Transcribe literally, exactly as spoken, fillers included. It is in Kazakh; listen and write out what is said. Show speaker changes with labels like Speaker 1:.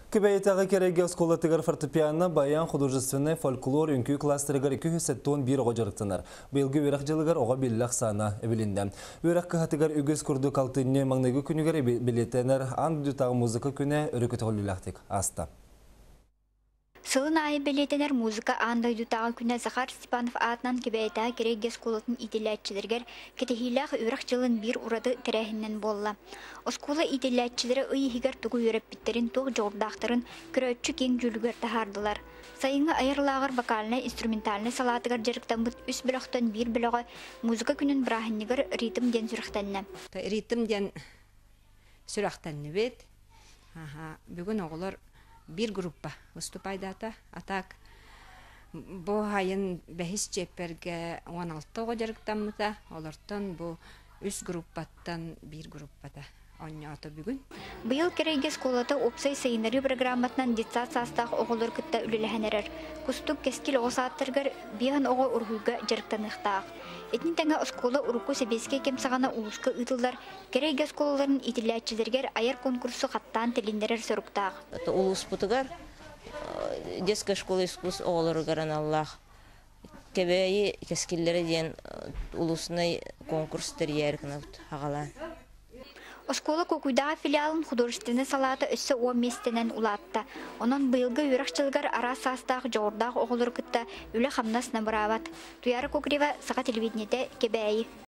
Speaker 1: Кебейтағы кереге сколатыгар фортепиано баян художественный фольклор үнкі кластерігар екі жүз сексен бір ғожарықтынар. Бұйылғы өрақ жылығар оға беллақ сана әбілінді. Өрақ қағатыгар үгіз күрді қалтынне маңнайғы күнігер білетенер андүтағы музыка күні өрікіті ғолылақтық аста.
Speaker 2: Сылын айы белетенер музыка андайдутағы күні Захар Степанов атынан кебейтағы кереге сколатын ителләтчілергер кетехилақ өрақ жылын бір ұрады тірәхінен болла. Оскола ителләтчілері ұйығығар тұғы өріп біттерін тоқ жордақтырын күрөтчі кең жүлігер тахардылар. Сайыңы айырлағыр вокаліне инструменталіне салатығар жеріктен бұд үс біліқтен бір біліға музыка күнін бірахынығыр ритм ден сүріқтенне.
Speaker 3: Ритм ден сүріқтенне бет. Бүгін оғылар bir группа выступайдата атак бу хайын бәхис чепперге он алты гожарыктамыта олортон бу үч группаттан бир группата оньято бүгүн
Speaker 2: быйыл кереге сколата опсай сайынары программатынан детсат састах оголор кытта үлелехенерер кустук кескил осаттыргар бихан ого ургуга жарыктаныктаак этин таңа оскола урку себеске кемсагана улуска ытылдар кереге сколаларын итилячилергер аяр конкурсу каттан телиндерер соруктаак
Speaker 4: улус путугар детская школа искусств оголоргаран Аллах кебеи кескиллери ден улусный конкурс терьеркнавт хагалан
Speaker 2: Оскола Кокуйдага филиалын художественный салаты өссі о местенен улатта. Онын бұйылғы өрақчылғар ара састағы жоғырдағы оғылыр күтті үлі қамнас набырават. Туяры Кокрева саға телевидениеде кебәйі.